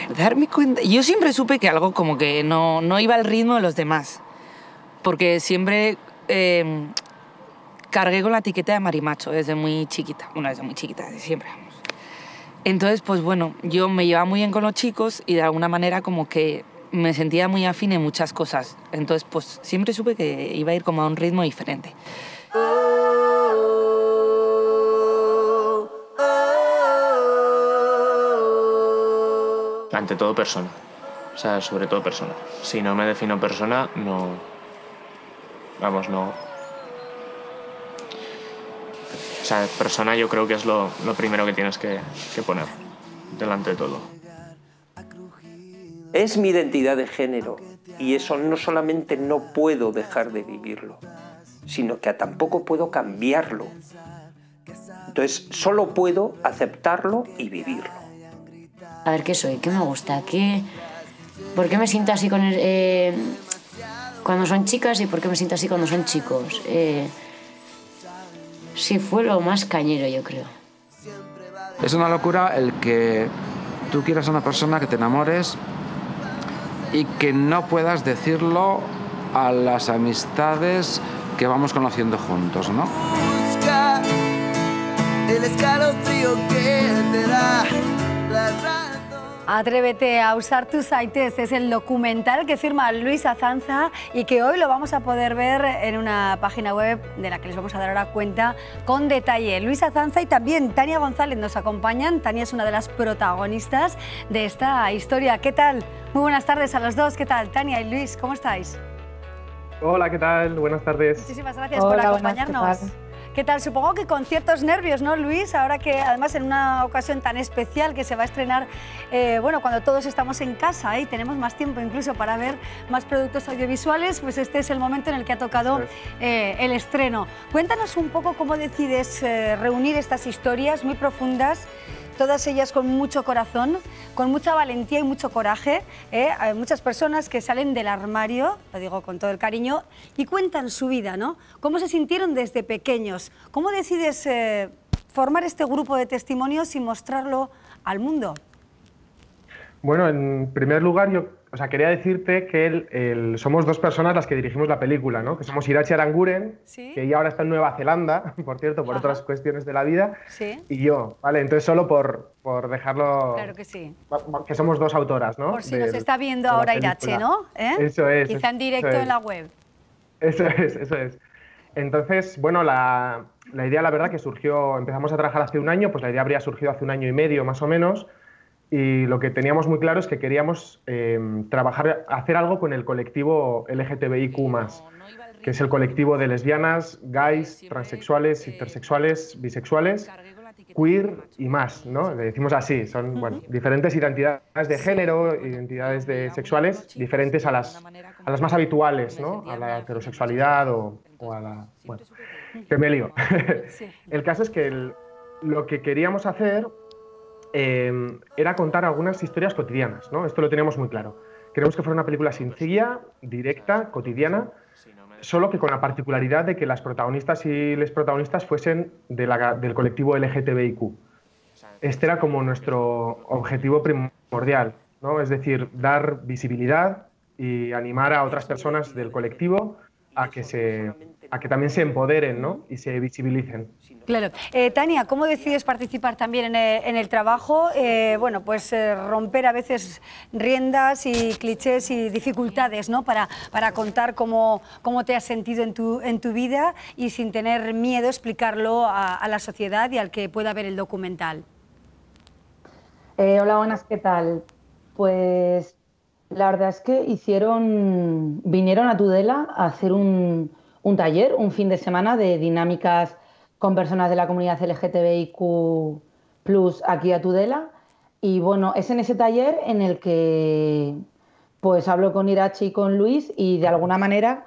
Darme cuenta... Yo siempre supe que algo como que no iba al ritmo de los demás, porque siempre cargué con la etiqueta de marimacho desde muy chiquita. Bueno, desde muy chiquita, desde siempre, vamos. Entonces, pues bueno, yo me llevaba muy bien con los chicos y de alguna manera como que me sentía muy afín en muchas cosas. Entonces, pues siempre supe que iba a ir como a un ritmo diferente. Ante todo persona, o sea, sobre todo persona. Si no me defino persona, no... Vamos, no... O sea, persona yo creo que es lo primero que tienes que poner delante de todo. Es mi identidad de género y eso no solamente no puedo dejar de vivirlo, sino que tampoco puedo cambiarlo. Entonces, solo puedo aceptarlo y vivirlo. A ver, ¿qué soy? ¿Qué me gusta? ¿Por qué me siento así cuando son chicas y por qué me siento así cuando son chicos? Sí, fue lo más cañero, yo creo. Es una locura el que tú quieras a una persona, que te enamores y que no puedas decirlo a las amistades que vamos conociendo juntos, ¿no? Busca el escalofrío que te da la razón. Atrévete a usar tus aites es el documental que firma Luis Azanza y que hoy lo vamos a poder ver en una página web de la que les vamos a dar ahora cuenta con detalle. Luis Azanza y también Tania González nos acompañan. Tania es una de las protagonistas de esta historia. ¿Qué tal? Muy buenas tardes a los dos. ¿Qué tal? Tania y Luis, ¿cómo estáis? Hola, ¿qué tal? Buenas tardes. Muchísimas gracias por acompañarnos. ¿Qué tal? Supongo que con ciertos nervios, ¿no, Luis? Ahora que además en una ocasión tan especial que se va a estrenar, bueno, cuando todos estamos en casa y tenemos más tiempo incluso para ver más productos audiovisuales, pues este es el momento en el que ha tocado el estreno. Cuéntanos un poco cómo decides reunir estas historias muy profundas, todas ellas con mucho corazón, con mucha valentía y mucho coraje. Hay muchas personas que salen del armario, lo digo con todo el cariño, y cuentan su vida, ¿no? Cómo se sintieron desde pequeños. ¿Cómo decides formar este grupo de testimonios y mostrarlo al mundo? Bueno, en primer lugar, quería decirte que somos dos personas las que dirigimos la película, ¿no? Que somos Iratxe Aranguren, ¿sí?, que ella ahora está en Nueva Zelanda, por cierto, por otras cuestiones de la vida, ¿sí?, y yo, ¿vale? Entonces, solo por dejarlo... Claro que sí. Que somos dos autoras, ¿no? Por si nos está viendo ahora Iratxe, ¿no? Eso es. Quizá en directo en la web. Eso es. Entonces, bueno, la idea, la verdad, que surgió... Empezamos a trabajar hace un año, pues la idea habría surgido hace un año y medio, más o menos. Y lo que teníamos muy claro es que queríamos hacer algo con el colectivo LGTBIQ+, que es el colectivo de lesbianas, gays, transexuales, intersexuales, bisexuales, queer y más, ¿no? Le decimos así, son diferentes identidades de género, identidades sexuales diferentes a las más habituales, ¿no? A la heterosexualidad o a la... Bueno, que me lío. El caso es que lo que queríamos hacer era contar algunas historias cotidianas, ¿no? Esto lo teníamos muy claro. Queremos que fuera una película sencilla, directa, cotidiana, solo que con la particularidad de que las protagonistas y los protagonistas fuesen del colectivo LGTBIQ. Este era como nuestro objetivo primordial, ¿no? Es decir, dar visibilidad y animar a otras personas del colectivo a que también se empoderen, ¿no? Y se visibilicen. Claro. Tania, ¿cómo decides participar también en el trabajo? Bueno, pues romper a veces riendas y clichés y dificultades, ¿no? Para contar cómo te has sentido en tu vida y sin tener miedo explicarlo a la sociedad y al que pueda ver el documental. Hola, buenas, ¿qué tal? Pues la verdad es que vinieron a Tudela a hacer un taller, un fin de semana de dinámicas con personas de la comunidad LGTBIQ+ aquí a Tudela. Y bueno, es en ese taller en el que pues hablo con Iratxe y con Luis y de alguna manera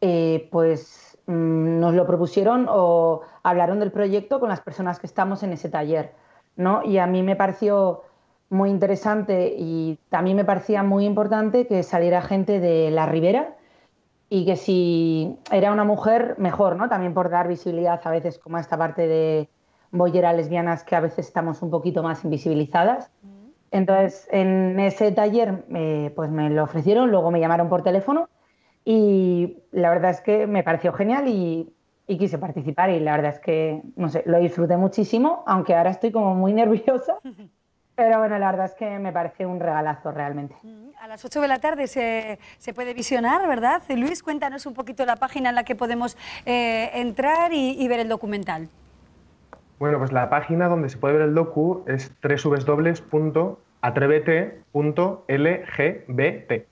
nos lo propusieron o hablaron del proyecto con las personas que estamos en ese taller, ¿no? Y a mí me pareció muy interesante y también me parecía muy importante que saliera gente de la Ribera y que si era una mujer, mejor, ¿no? También por dar visibilidad a veces como a esta parte de bollera lesbianas que a veces estamos un poquito más invisibilizadas. Entonces, en ese taller pues me lo ofrecieron, luego me llamaron por teléfono y la verdad es que me pareció genial y quise participar y la verdad es que, no sé, lo disfruté muchísimo, aunque ahora estoy como muy nerviosa, pero bueno, la verdad es que me parece un regalazo realmente. A las 8 de la tarde se puede visionar, ¿verdad? Luis, cuéntanos un poquito la página en la que podemos entrar y ver el documental. Bueno, pues la página donde se puede ver el docu es www.atrevete.lgbt.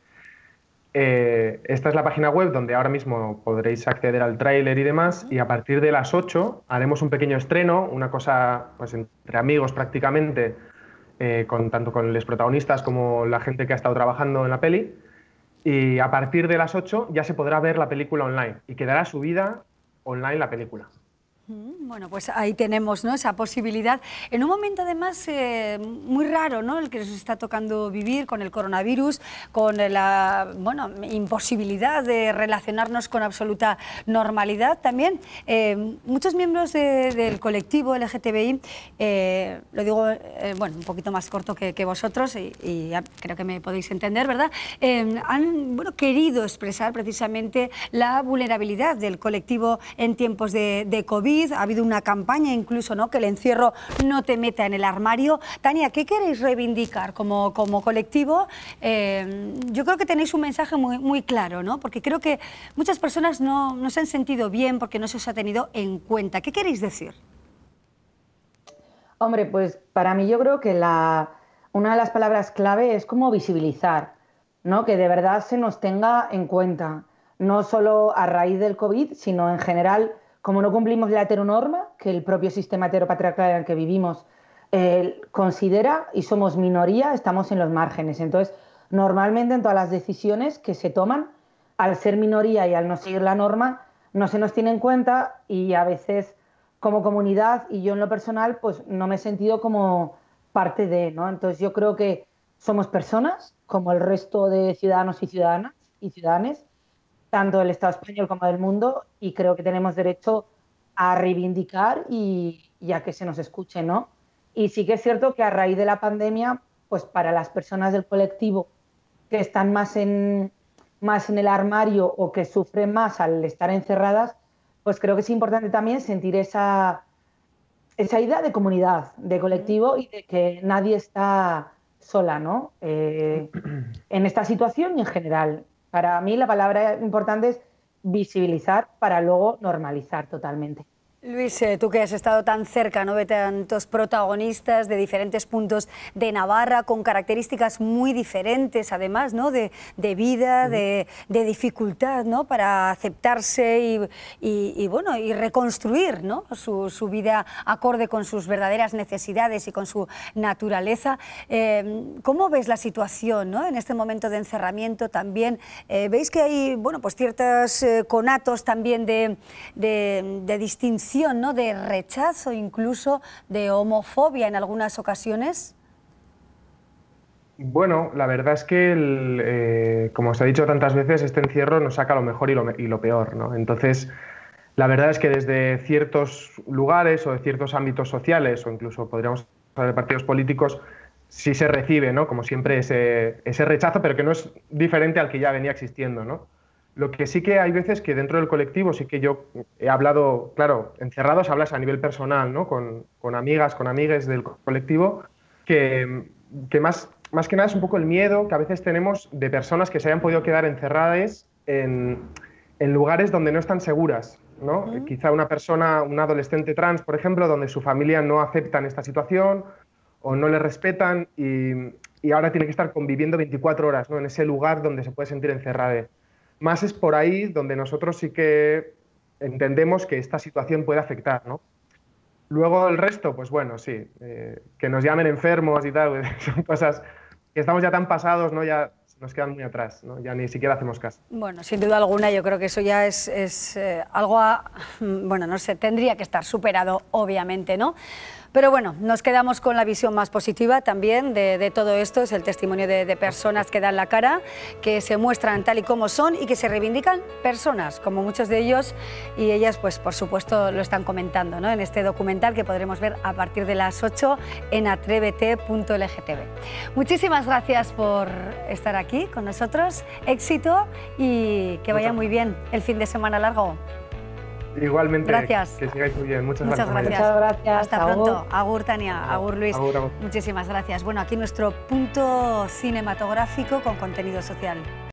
Esta es la página web donde ahora mismo podréis acceder al tráiler y demás, y a partir de las 8 haremos un pequeño estreno, una cosa pues entre amigos prácticamente, tanto con los protagonistas como la gente que ha estado trabajando en la peli, y a partir de las 8 ya se podrá ver la película online y quedará subida online la película. Bueno, pues ahí tenemos, ¿no?, esa posibilidad. En un momento además muy raro, ¿no?, el que nos está tocando vivir con el coronavirus, con la imposibilidad de relacionarnos con absoluta normalidad. También muchos miembros del colectivo LGTBI, lo digo un poquito más corto que vosotros y ya creo que me podéis entender, ¿verdad? Han querido expresar precisamente la vulnerabilidad del colectivo en tiempos de COVID. Ha habido una campaña incluso, ¿no?, que el encierro no te meta en el armario. Tania, ¿qué queréis reivindicar como colectivo? Yo creo que tenéis un mensaje muy claro, ¿no?, porque creo que muchas personas no se han sentido bien porque no se os ha tenido en cuenta. ¿Qué queréis decir? Hombre, pues para mí yo creo que una de las palabras clave es como visibilizar, ¿no?, que de verdad se nos tenga en cuenta, no solo a raíz del COVID, sino en general. Como no cumplimos la heteronorma, que el propio sistema heteropatriarcal en el que vivimos considera, y somos minoría, estamos en los márgenes. Entonces, normalmente en todas las decisiones que se toman, al ser minoría y al no seguir la norma, no se nos tiene en cuenta y a veces como comunidad, y yo en lo personal, pues no me he sentido como parte de, ¿no? Entonces yo creo que somos personas, como el resto de ciudadanos y ciudadanas y ciudadanes, tanto del Estado español como del mundo, y creo que tenemos derecho a reivindicar y a que se nos escuche, ¿no? Y sí que es cierto que a raíz de la pandemia, pues para las personas del colectivo que están más en el armario o que sufren más al estar encerradas, pues creo que es importante también sentir esa idea de comunidad, de colectivo y de que nadie está sola, ¿no? En esta situación y en general. Para mí la palabra importante es visibilizar para luego normalizar totalmente. Luis, tú que has estado tan cerca, ¿no?, de tantos protagonistas de diferentes puntos de Navarra, con características muy diferentes, además, ¿no?, de vida, de dificultad, ¿no?, para aceptarse y reconstruir, ¿no?, su vida acorde con sus verdaderas necesidades y con su naturaleza. ¿Cómo ves la situación, ¿no?, en este momento de encerramiento también? ¿Veis que hay pues ciertos conatos también de distinción, ¿no?, de rechazo, incluso de homofobia en algunas ocasiones? Bueno, la verdad es que, como os he dicho tantas veces, este encierro nos saca lo mejor y lo peor, ¿no? Entonces, la verdad es que desde ciertos lugares o de ciertos ámbitos sociales, o incluso podríamos hablar de partidos políticos, sí se recibe, ¿no?, como siempre, ese rechazo, pero que no es diferente al que ya venía existiendo, ¿no? Lo que sí que hay veces que dentro del colectivo sí que yo he hablado, claro, encerrados hablas a nivel personal, ¿no?, con amigas, con amigues del colectivo, que más que nada es un poco el miedo que a veces tenemos de personas que se hayan podido quedar encerradas en lugares donde no están seguras, ¿no? Quizá una adolescente trans, por ejemplo, donde su familia no aceptan esta situación o no le respetan y ahora tiene que estar conviviendo 24 horas, ¿no?, en ese lugar donde se puede sentir encerrada. Más es por ahí donde nosotros sí que entendemos que esta situación puede afectar, ¿no? Luego el resto, pues bueno, sí, que nos llamen enfermos y tal, son cosas que estamos ya tan pasados, ¿no?, ya nos quedan muy atrás, ¿no?, ya ni siquiera hacemos caso. Bueno, sin duda alguna yo creo que eso ya es algo, no sé, tendría que estar superado, obviamente, ¿no? Pero bueno, nos quedamos con la visión más positiva también de todo esto, es el testimonio de personas que dan la cara, que se muestran tal y como son y que se reivindican personas, como muchos de ellos y ellas, pues por supuesto lo están comentando, ¿no?, en este documental que podremos ver a partir de las 8 en atrévete.lgtv. Muchísimas gracias por estar aquí con nosotros, éxito y que vaya muy bien el fin de semana largo. Igualmente, gracias. Que sigáis muy bien. Muchas gracias. Muchas gracias. Hasta pronto. Agur, Tania. Agur, Luis. Agur. Muchísimas gracias. Bueno, aquí nuestro punto cinematográfico con contenido social.